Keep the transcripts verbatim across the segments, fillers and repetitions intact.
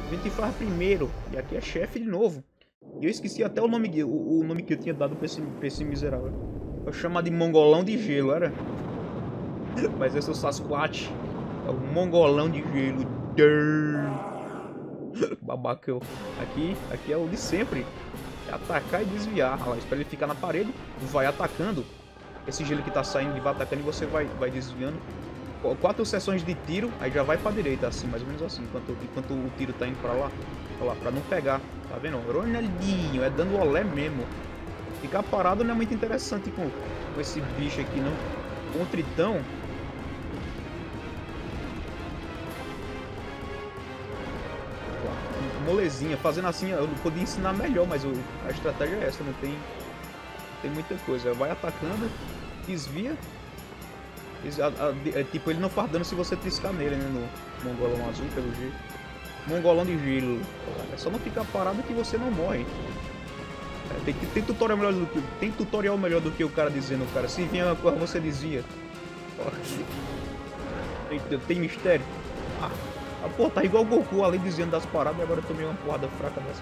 A gente faz primeiro. E aqui é chefe de novo. E eu esqueci até o nome, o, o nome que eu tinha dado pra esse, pra esse miserável. Eu chamar de mongolão de gelo, era? Mas esse é o Sasquatch. É o mongolão de gelo. Babacão. Aqui, aqui é o de sempre. É atacar e desviar. Olha lá, espera ele ficar na parede. Vai atacando. Esse gelo que tá saindo, ele vai atacando e você vai, vai desviando. Quatro sessões de tiro, aí já vai pra direita, assim, mais ou menos assim. Enquanto, enquanto o tiro tá indo pra lá. Olha lá, pra não pegar. Tá vendo? Ronaldinho, é dando olé mesmo. Ficar parado não é muito interessante com, com esse bicho aqui, não. Com o Tritão. Molezinha, fazendo assim, eu podia ensinar melhor, mas a estratégia é essa, não tem, tem muita coisa. Vai atacando, desvia. É, tipo, ele não faz dano se você triscar nele, né? No mongolão azul, pelo jeito. Mongolão de gelo. É só não ficar parado que você não morre. É, tem, tem, tutorial melhor do que, tem tutorial melhor do que o cara dizendo, cara. Se vier uma coisa, você desvia. Tem, tem mistério. Ah, ah, pô, tá igual o Goku ali dizendo das paradas e agora eu tomei uma porrada fraca dessa.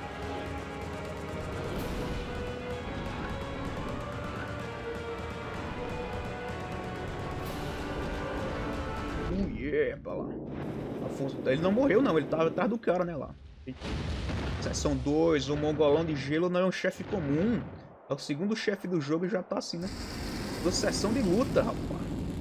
Uh, yeah, pra lá. Afonso, ele não morreu não, ele tava atrás do cara, né, lá. Seção dois, o mongolão de gelo não é um chefe comum. É o segundo chefe do jogo e já tá assim, né? Da sessão de luta, rapaz.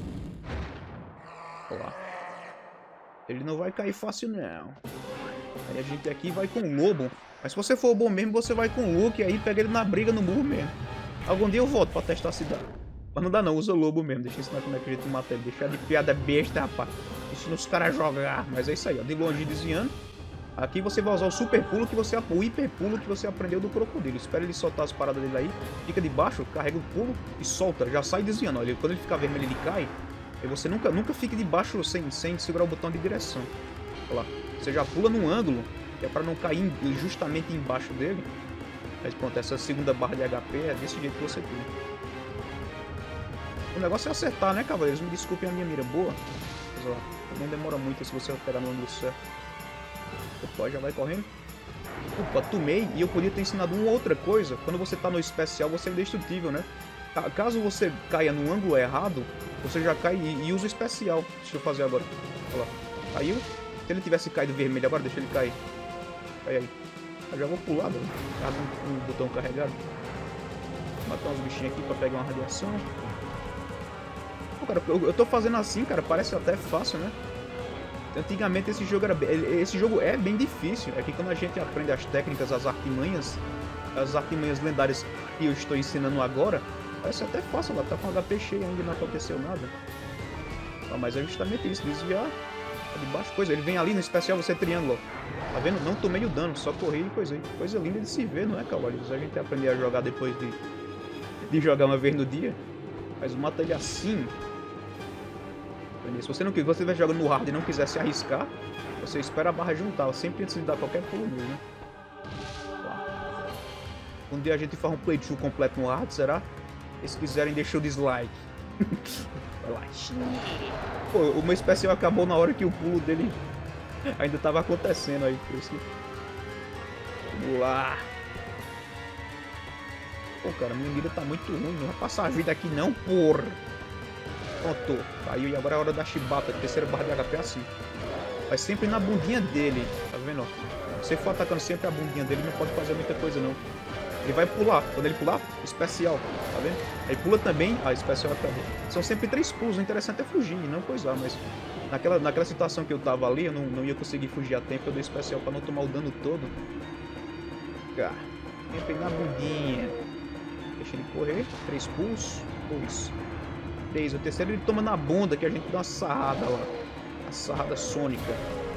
Olha lá. Ele não vai cair fácil, não. Aí a gente aqui vai com o lobo. Mas se você for bom mesmo, você vai com o Luke e aí pega ele na briga no murro mesmo. Algum dia eu volto pra testar a cidade. Mas não dá não, usa o lobo mesmo. Deixa eu ensinar como é que a gente mata ele. Deixar de piada besta, rapaz. Ensina os caras a jogar. Mas é isso aí, ó. De longe desviando. Aqui você vai usar o super pulo que você... O hiper pulo que você aprendeu do crocodilo. Espera ele soltar as paradas dele aí. Fica de baixo, carrega o pulo e solta. Já sai desviando. Olha, quando ele ficar vermelho, ele cai. E você nunca, nunca fique de baixo sem, sem segurar o botão de direção. Olha lá. Você já pula num ângulo, que é pra não cair justamente embaixo dele. Mas pronto, essa segunda barra de H P é desse jeito que você pula. O negócio é acertar, né, cavaleiros? Me desculpem a minha mira boa. Mas ó, não demora muito se você pegar no ângulo certo. Opa, já vai correndo. Opa, tomei e eu podia ter ensinado uma outra coisa. Quando você tá no especial, você é indestrutível, né? Caso você caia no ângulo errado, você já cai e, e usa o especial. Deixa eu fazer agora. Olha lá. Caiu. Se ele tivesse caído vermelho agora, deixa ele cair. Cai aí. Eu já vou pular, mano. Tá com o botão carregado. Vou matar uns bichinhos aqui pra pegar uma radiação. Pô, cara, eu, eu tô fazendo assim, cara. Parece até fácil, né? Antigamente esse jogo era bem, esse jogo é bem difícil. É que quando a gente aprende as técnicas, as artimanhas, as artimanhas lendárias que eu estou ensinando agora, parece até fácil. Lá tá com H P cheio ainda, não aconteceu nada. Ah, mas é justamente isso, desviar. Tá de baixo, coisa. Ele vem ali no especial, você triângulo. Tá vendo? Não tomei o dano, só corri e coisa aí. Coisa linda de se ver, não é, cavaleiros? A gente aprender a jogar depois de, de jogar uma vez no dia. Mas mata ele assim. Se você não você vai jogando no hard e não quiser se arriscar, você espera a barra juntar, sempre antes de dar qualquer pulo nele, né? Lá. Um dia a gente faz um playthrough completo no hard, será? Se quiserem, deixa o dislike. Vai lá. Pô, o meu especial acabou na hora que o pulo dele ainda tava acontecendo aí, por isso que... Vamos lá. Pô, cara, minha vida tá muito ruim, não vai passar a vida aqui não, porra. Pronto, caiu e agora é a hora da chibata, terceira barra de H P assim. Vai sempre na bundinha dele, tá vendo? Se você for atacando sempre a bundinha dele, não pode fazer muita coisa não. Ele vai pular, quando ele pular, especial, tá vendo? Aí pula também, ah, especial acabou. São sempre três pulos, o interessante é fugir, não coisar, mas... Naquela, naquela situação que eu tava ali, eu não, não ia conseguir fugir a tempo, eu dei especial pra não tomar o dano todo. Cá, sempre na bundinha. Deixa ele correr, três pulos, dois. O terceiro ele toma na bunda, que a gente dá uma sarrada lá. A sarrada sônica.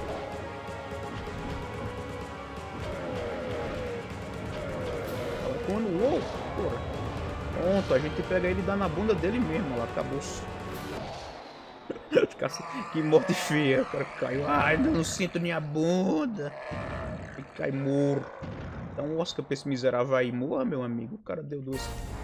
Quando... Uou! Porra. Pronto, a gente pega ele e dá na bunda dele mesmo. Lá, acabou. Que morte feia. O cara caiu. Ai, não sinto minha bunda. E cai morto. Dá um Oscar pra esse miserável aí. Morra, meu amigo. O cara deu duas...